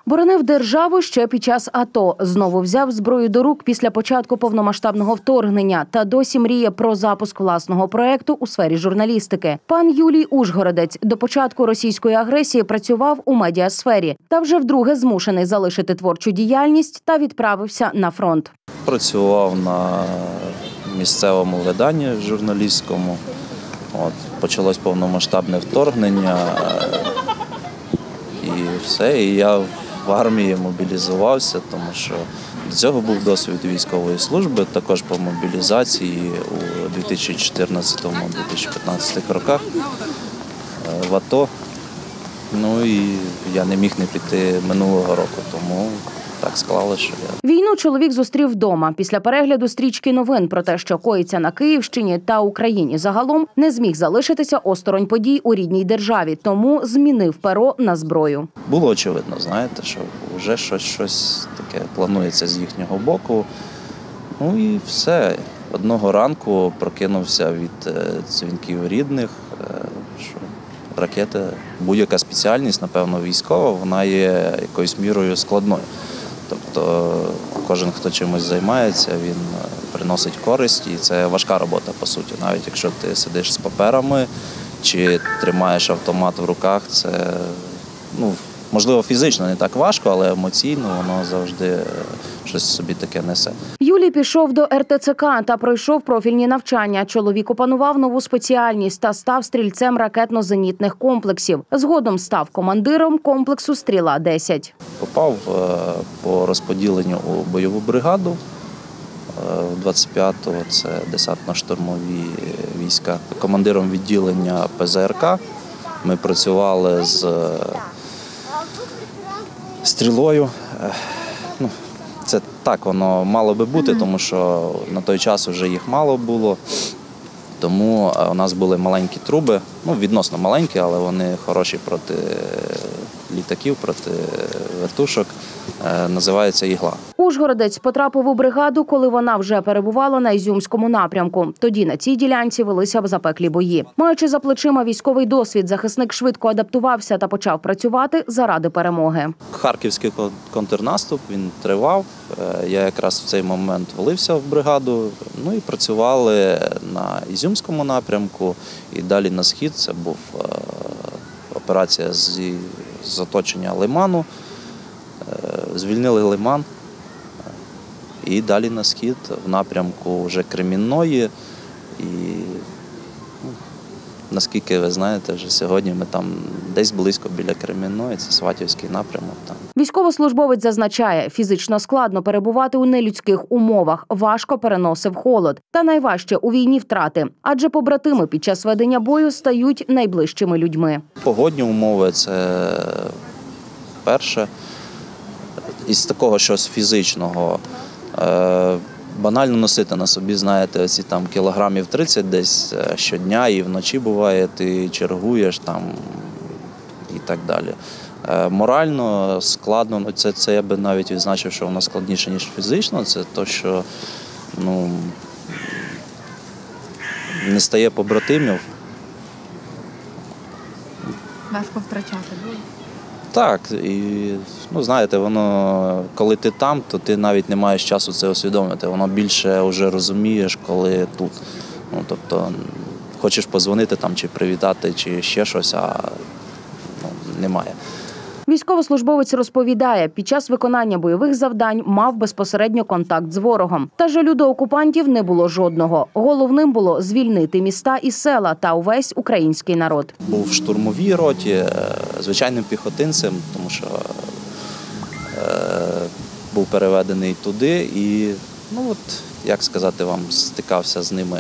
Боронив державу ще під час АТО. Знову взяв зброю до рук після початку повномасштабного вторгнення та досі мріє про запуск власного проєкту у сфері журналістики. Пан Юлій Ужгородець до початку російської агресії працював у медіасфері та вже вдруге змушений залишити творчу діяльність та відправився на фронт. Працював на місцевому виданні журналістському. Почалось повномасштабне вторгнення і все. І я в армії мобілізувався, тому що до цього був досвід військової служби, також по мобілізації у 2014-2015 роках в АТО. Ну і я не міг не піти минулого року, тому так склалося, що я... Війну чоловік зустрів вдома. Після перегляду стрічки новин про те, що коїться на Київщині та Україні загалом, не зміг залишитися осторонь подій у рідній державі, тому змінив перо на зброю. Було очевидно, знаєте, що вже щось таке планується з їхнього боку. Ну і все. Одного ранку прокинувся від дзвінків рідних, що ракети, будь-яка спеціальність, напевно, військова, вона є якоюсь мірою складною. Тобто кожен, хто чимось займається, він приносить користь, і це важка робота, по суті. Навіть якщо ти сидиш з паперами чи тримаєш автомат в руках, це, можливо, фізично не так важко, але емоційно воно завжди щось собі таке несе. Юлій пішов до РТЦК та пройшов профільні навчання. Чоловік опанував нову спеціальність та став стрільцем ракетно-зенітних комплексів. Згодом став командиром комплексу «Стріла-10». Попав по розподіленню у бойову бригаду 25-го, це десантно-штурмові війська. Командиром відділення ПЗРК ми працювали з стрілою. Це так воно мало би бути, тому що на той час вже їх мало було. Тому у нас були маленькі труби, відносно маленькі, але вони хороші проти літаків, проти вертушок. Називається «Ігла». Ужгородець потрапив у бригаду, коли вона вже перебувала на Ізюмському напрямку. Тоді на цій ділянці велися запеклі бої. Маючи за плечима військовий досвід, захисник швидко адаптувався та почав працювати заради перемоги. Харківський контрнаступ, він тривав. Я якраз в цей момент влився в бригаду. І працювали на Ізюмському напрямку. І далі на схід це був операція з оточення Лиману. Звільнили Лиман і далі на схід в напрямку вже Кремінної. І наскільки ви знаєте, вже сьогодні ми там десь близько біля Кремінної, це Сватівський напрямок. Там. Військовослужбовець зазначає, фізично складно перебувати у нелюдських умовах, важко переносив холод. Та найважче у війні втрати, адже побратими під час ведення бою стають найближчими людьми. Погодні умови – це перше. Із такого щось фізичного, банально носити на собі, знаєте, оці там кілограмів 30 десь щодня, і вночі буває, ти чергуєш там і так далі. Морально складно, це я би навіть відзначив, що воно складніше, ніж фізично, це те, що не стає побратимів. Важко втрачати було? Так, і знаєте, воно, коли ти там, то ти навіть не маєш часу це усвідомити. Воно більше вже розумієш, коли тут. Тобто, хочеш подзвонити там, чи привітати, чи ще щось, а немає. Військовослужбовець розповідає, під час виконання бойових завдань мав безпосередньо контакт з ворогом. Та жалю до окупантів не було жодного. Головним було звільнити міста і села та увесь український народ. Був в штурмовій роті, звичайним піхотинцем, тому що був переведений туди і, як сказати вам, стикався з ними,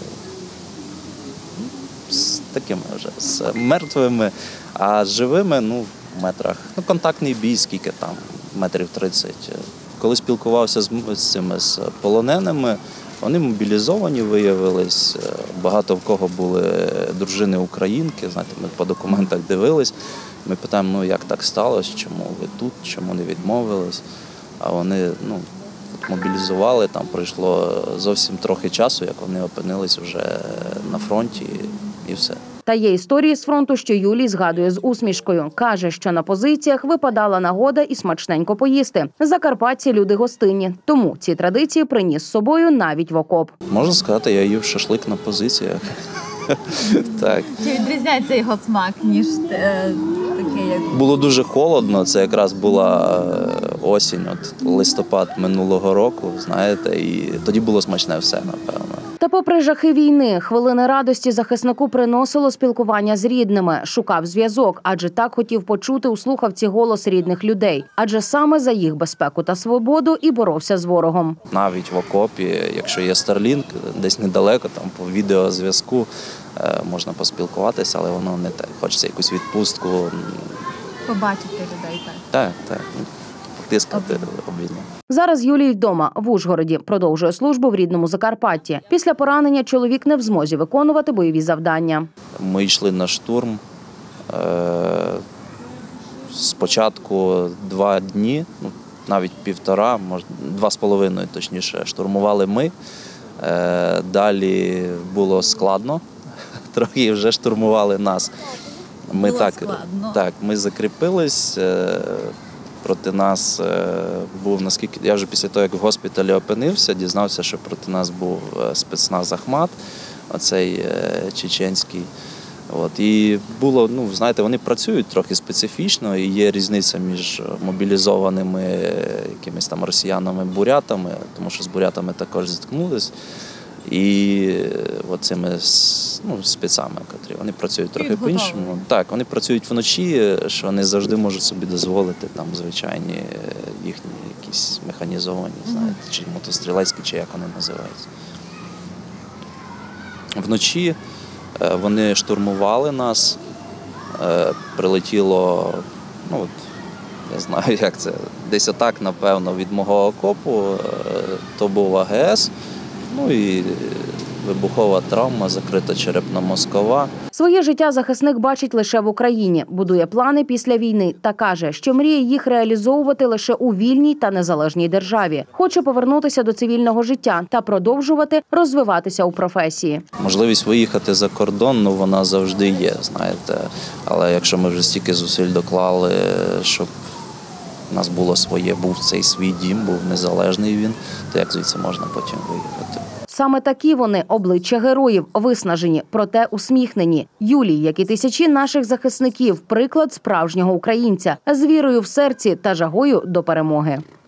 з такими вже, з мертвими, а з живими, в метрах. Контактний бій, скільки там, метрів 30. Коли спілкувався з полоненими, вони мобілізовані виявились. Багато в кого були дружини українки, знаєте, ми по документах дивились. Ми питаємо, як так сталося, чому ви тут, чому не відмовились. А вони мобілізували, там пройшло зовсім трохи часу, як вони опинились вже на фронті і все. Та є історії з фронту, що Юлій згадує з усмішкою. Каже, що на позиціях випадала нагода і смачненько поїсти. Закарпатці – люди гостинні, тому ці традиції приніс з собою навіть в окоп. Можна сказати, я їв шашлик на позиціях. Так. Чи відрізняється його смак, ніж такий, як... Було дуже холодно, це якраз була осінь, листопад минулого року, знаєте, і тоді було смачне все, напевно. Та попри жахи війни, хвилини радості захиснику приносило спілкування з рідними, шукав зв'язок, адже так хотів почути у слухавці голос рідних людей. Адже саме за їх безпеку та свободу і боровся з ворогом. Навіть в окопі, якщо є Starlink, десь недалеко, там по відеозв'язку можна поспілкуватися, але воно не те. Хочеться якусь відпустку. Побачити людей, так. Так. Потискати обідно. Зараз Юлій вдома, в Ужгороді, продовжує службу в рідному Закарпатті. Після поранення чоловік не в змозі виконувати бойові завдання. Ми йшли на штурм. Спочатку 2 дні, навіть 1,5, може 2,5 точніше, штурмували ми. Далі було складно, трохи вже штурмували нас. Ми ми закріпились. Проти нас був, наскільки я вже після того, як в госпіталі опинився, дізнався, що проти нас був спецназ Ахмат, оцей чеченський. І було, знаєте, вони працюють трохи специфічно, і є різниця між мобілізованими якимись там росіянами-бурятами, тому що з бурятами також зіткнулись, і цими спецами, котрі вони працюють трохи по-іншому. Так, вони працюють вночі, що не завжди можуть собі дозволити там звичайні їхні якісь механізовані, знаєте, чи мотострілецькі, чи як вони називаються. Вночі вони штурмували нас, прилетіло, я знаю, як це, десь отак, напевно, від мого окопу, то був АГС, і вибухова травма, закрита черепно-мозкова. Своє життя захисник бачить лише в Україні, будує плани після війни та каже, що мріє їх реалізовувати лише у вільній та незалежній державі. Хоче повернутися до цивільного життя та продовжувати розвиватися у професії. Можливість виїхати за кордон, вона завжди є, знаєте. Але якщо ми вже стільки зусиль доклали, щоб у нас було своє, був цей свій дім, був незалежний він, то як звідси можна потім виїхати? Саме такі вони – обличчя героїв, виснажені, проте усміхнені. Юлій, як і тисячі наших захисників, приклад справжнього українця з вірою в серці та жагою до перемоги.